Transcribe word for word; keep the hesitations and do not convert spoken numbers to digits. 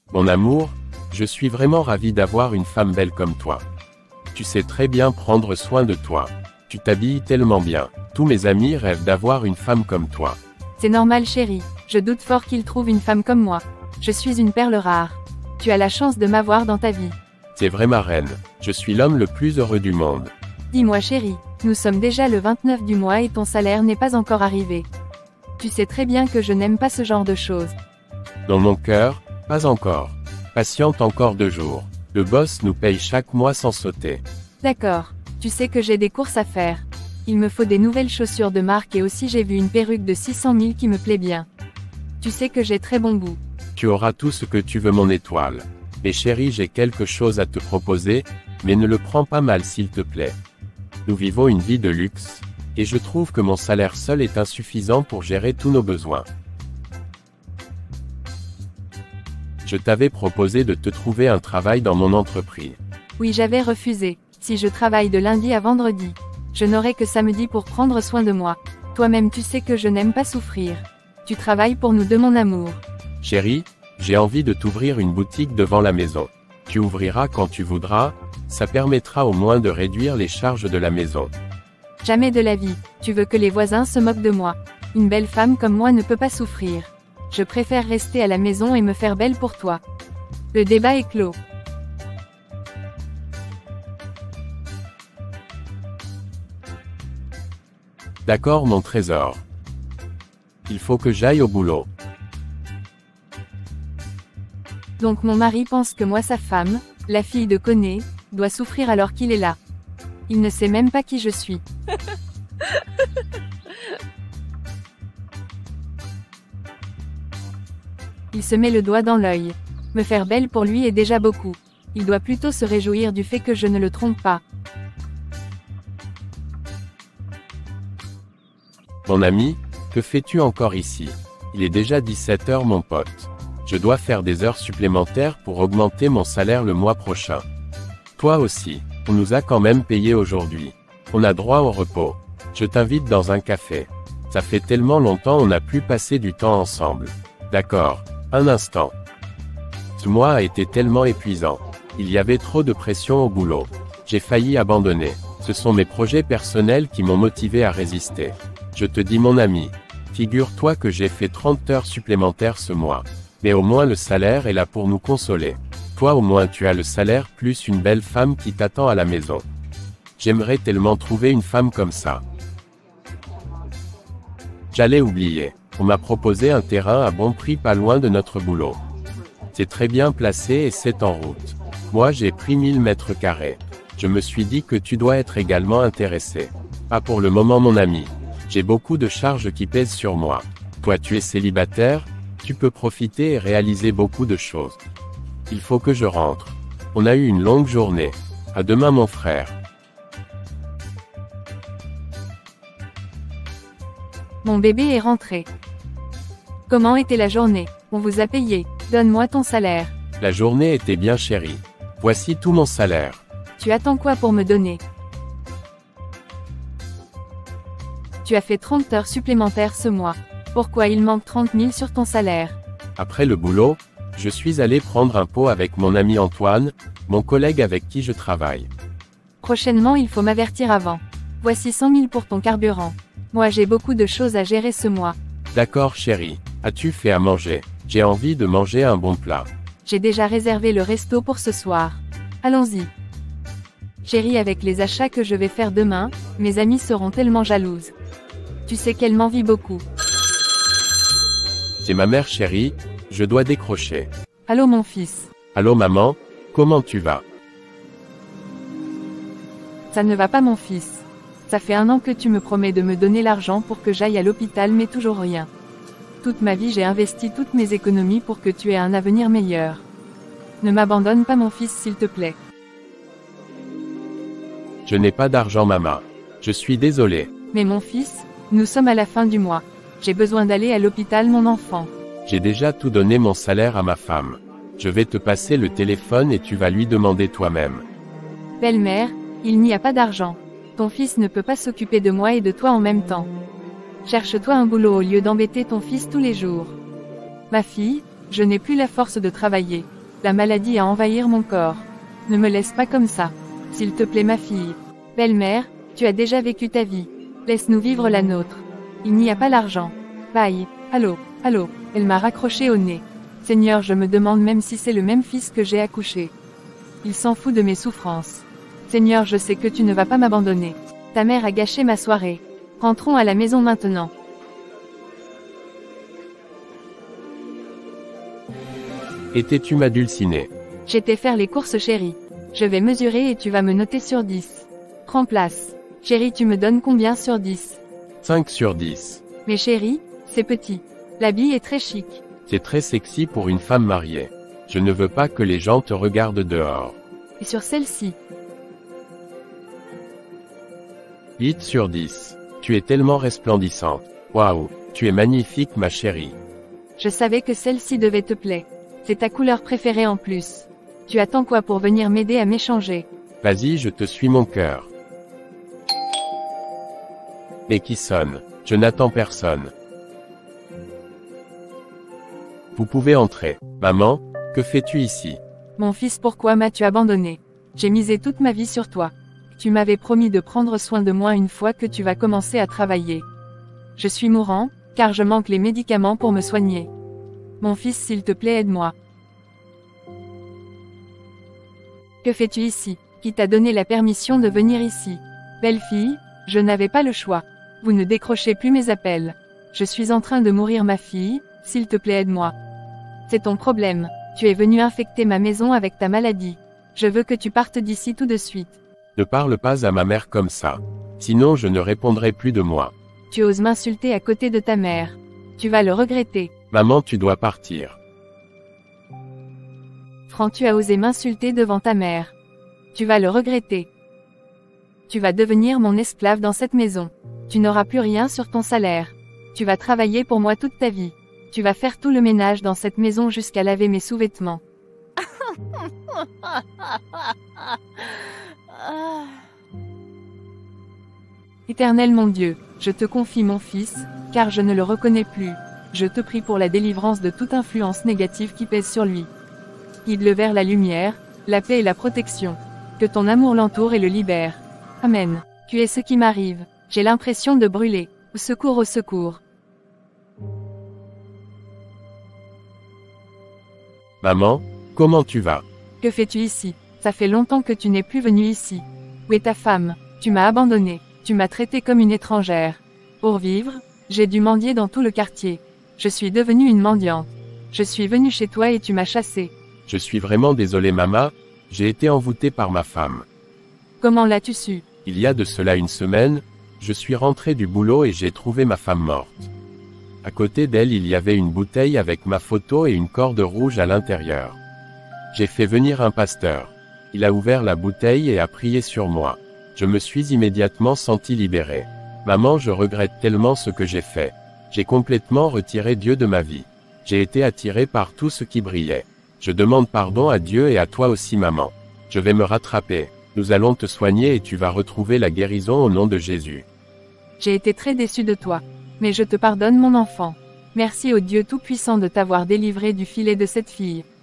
Mon amour, je suis vraiment ravi d'avoir une femme belle comme toi. Tu sais très bien prendre soin de toi. Tu t'habilles tellement bien. Tous mes amis rêvent d'avoir une femme comme toi. C'est normal chérie, je doute fort qu'il trouve une femme comme moi. Je suis une perle rare. Tu as la chance de m'avoir dans ta vie. C'est vrai ma reine, je suis l'homme le plus heureux du monde. Dis-moi chérie, nous sommes déjà le vingt-neuf du mois et ton salaire n'est pas encore arrivé. Tu sais très bien que je n'aime pas ce genre de choses. Dans mon cœur, pas encore. Patiente encore deux jours. Le boss nous paye chaque mois sans sauter. D'accord, tu sais que j'ai des courses à faire. Il me faut des nouvelles chaussures de marque et aussi j'ai vu une perruque de six cent mille qui me plaît bien. Tu sais que j'ai très bon goût. Tu auras tout ce que tu veux mon étoile. Mais chérie, j'ai quelque chose à te proposer, mais ne le prends pas mal s'il te plaît. Nous vivons une vie de luxe, et je trouve que mon salaire seul est insuffisant pour gérer tous nos besoins. Je t'avais proposé de te trouver un travail dans mon entreprise. Oui, j'avais refusé. Si je travaille de lundi à vendredi, je n'aurai que samedi pour prendre soin de moi. Toi-même tu sais que je n'aime pas souffrir. Tu travailles pour nous deux mon amour. Chérie, j'ai envie de t'ouvrir une boutique devant la maison. Tu ouvriras quand tu voudras, ça permettra au moins de réduire les charges de la maison. Jamais de la vie, tu veux que les voisins se moquent de moi. Une belle femme comme moi ne peut pas souffrir. Je préfère rester à la maison et me faire belle pour toi. Le débat est clos. D'accord mon trésor. Il faut que j'aille au boulot. Donc mon mari pense que moi sa femme, la fille de Koné, doit souffrir alors qu'il est là. Il ne sait même pas qui je suis. Il se met le doigt dans l'œil. Me faire belle pour lui est déjà beaucoup. Il doit plutôt se réjouir du fait que je ne le trompe pas. Mon ami, que fais-tu encore ici? Il est déjà dix-sept heures mon pote. Je dois faire des heures supplémentaires pour augmenter mon salaire le mois prochain. Toi aussi, on nous a quand même payé aujourd'hui. On a droit au repos. Je t'invite dans un café. Ça fait tellement longtemps on n'a plus passé du temps ensemble. D'accord, un instant. Ce mois a été tellement épuisant. Il y avait trop de pression au boulot. J'ai failli abandonner. Ce sont mes projets personnels qui m'ont motivé à résister. Je te dis mon ami, figure-toi que j'ai fait trente heures supplémentaires ce mois. Mais au moins le salaire est là pour nous consoler. Toi au moins tu as le salaire plus une belle femme qui t'attend à la maison. J'aimerais tellement trouver une femme comme ça. J'allais oublier. On m'a proposé un terrain à bon prix pas loin de notre boulot. C'est très bien placé et c'est en route. Moi j'ai pris mille mètres carrés. Je me suis dit que tu dois être également intéressé. Pas pour le moment mon ami. J'ai beaucoup de charges qui pèsent sur moi. Toi tu es célibataire, tu peux profiter et réaliser beaucoup de choses. Il faut que je rentre. On a eu une longue journée. À demain mon frère. Mon bébé est rentré. Comment était la journée? On vous a payé. Donne-moi ton salaire. La journée était bien chérie. Voici tout mon salaire. Tu attends quoi pour me donner? Tu as fait trente heures supplémentaires ce mois. Pourquoi il manque trente mille sur ton salaire? Après le boulot, je suis allé prendre un pot avec mon ami Antoine, mon collègue avec qui je travaille. Prochainement il faut m'avertir avant. Voici cent mille pour ton carburant. Moi j'ai beaucoup de choses à gérer ce mois. D'accord chérie, as-tu fait à manger? J'ai envie de manger un bon plat. J'ai déjà réservé le resto pour ce soir. Allons-y. Chérie, avec les achats que je vais faire demain, mes amies seront tellement jalouses. Tu sais qu'elle m'envie beaucoup. C'est ma mère chérie, je dois décrocher. Allô mon fils. Allô maman, comment tu vas? Ça ne va pas mon fils. Ça fait un an que tu me promets de me donner l'argent pour que j'aille à l'hôpital mais toujours rien. Toute ma vie j'ai investi toutes mes économies pour que tu aies un avenir meilleur. Ne m'abandonne pas mon fils s'il te plaît. Je n'ai pas d'argent maman. Je suis désolé. Mais mon fils, nous sommes à la fin du mois. J'ai besoin d'aller à l'hôpital mon enfant. J'ai déjà tout donné mon salaire à ma femme. Je vais te passer le téléphone et tu vas lui demander toi-même. Belle-mère, il n'y a pas d'argent. Ton fils ne peut pas s'occuper de moi et de toi en même temps. Cherche-toi un boulot au lieu d'embêter ton fils tous les jours. Ma fille, je n'ai plus la force de travailler. La maladie a envahir mon corps. Ne me laisse pas comme ça. S'il te plaît ma fille. Belle-mère, tu as déjà vécu ta vie. Laisse-nous vivre la nôtre. Il n'y a pas l'argent. Bye. Allô, allô. Elle m'a raccroché au nez. Seigneur, je me demande même si c'est le même fils que j'ai accouché. Il s'en fout de mes souffrances. Seigneur, je sais que tu ne vas pas m'abandonner. Ta mère a gâché ma soirée. Rentrons à la maison maintenant. Étais-tu ma dulcinée? J'étais faire les courses chérie. Je vais mesurer et tu vas me noter sur dix. Prends place. Chérie, tu me donnes combien sur dix? cinq sur dix. Mais chérie, c'est petit. L'habit est très chic. C'est très sexy pour une femme mariée. Je ne veux pas que les gens te regardent dehors. Et sur celle-ci? huit sur dix. Tu es tellement resplendissante. Waouh, tu es magnifique ma chérie. Je savais que celle-ci devait te plaire. C'est ta couleur préférée en plus. Tu attends quoi pour venir m'aider à m'échanger? Vas-y, je te suis mon cœur. Mais qui sonne? Je n'attends personne. Vous pouvez entrer. Maman, que fais-tu ici? Mon fils, pourquoi m'as-tu abandonné? J'ai misé toute ma vie sur toi. Tu m'avais promis de prendre soin de moi une fois que tu vas commencer à travailler. Je suis mourant, car je manque les médicaments pour me soigner. Mon fils, s'il te plaît, aide-moi. Que fais-tu ici? Qui t'a donné la permission de venir ici? Belle fille, je n'avais pas le choix. Vous ne décrochez plus mes appels. Je suis en train de mourir ma fille, s'il te plaît aide-moi. C'est ton problème. Tu es venu infecter ma maison avec ta maladie. Je veux que tu partes d'ici tout de suite. Ne parle pas à ma mère comme ça. Sinon je ne répondrai plus de moi. Tu oses m'insulter à côté de ta mère. Tu vas le regretter. Maman, tu dois partir. Franck, tu as osé m'insulter devant ta mère. Tu vas le regretter. Tu vas devenir mon esclave dans cette maison. Tu n'auras plus rien sur ton salaire. Tu vas travailler pour moi toute ta vie. Tu vas faire tout le ménage dans cette maison jusqu'à laver mes sous-vêtements. Éternel mon Dieu, je te confie mon fils, car je ne le reconnais plus. Je te prie pour la délivrance de toute influence négative qui pèse sur lui. Guide-le vers la lumière, la paix et la protection. Que ton amour l'entoure et le libère. Amen. Tu es ce qui m'arrive. J'ai l'impression de brûler. Au secours, au secours. Maman, comment tu vas? Que fais-tu ici? Ça fait longtemps que tu n'es plus venue ici. Où est ta femme? Tu m'as abandonnée. Tu m'as traitée comme une étrangère. Pour vivre, j'ai dû mendier dans tout le quartier. Je suis devenue une mendiante. Je suis venue chez toi et tu m'as chassée. Je suis vraiment désolé maman, j'ai été envoûté par ma femme. Comment l'as-tu su? Il y a de cela une semaine, je suis rentré du boulot et j'ai trouvé ma femme morte. À côté d'elle il y avait une bouteille avec ma photo et une corde rouge à l'intérieur. J'ai fait venir un pasteur. Il a ouvert la bouteille et a prié sur moi. Je me suis immédiatement senti libéré. Maman, je regrette tellement ce que j'ai fait. J'ai complètement retiré Dieu de ma vie. J'ai été attiré par tout ce qui brillait. Je demande pardon à Dieu et à toi aussi maman. Je vais me rattraper. Nous allons te soigner et tu vas retrouver la guérison au nom de Jésus. J'ai été très déçu de toi. Mais je te pardonne mon enfant. Merci au Dieu Tout-Puissant de t'avoir délivré du filet de cette fille.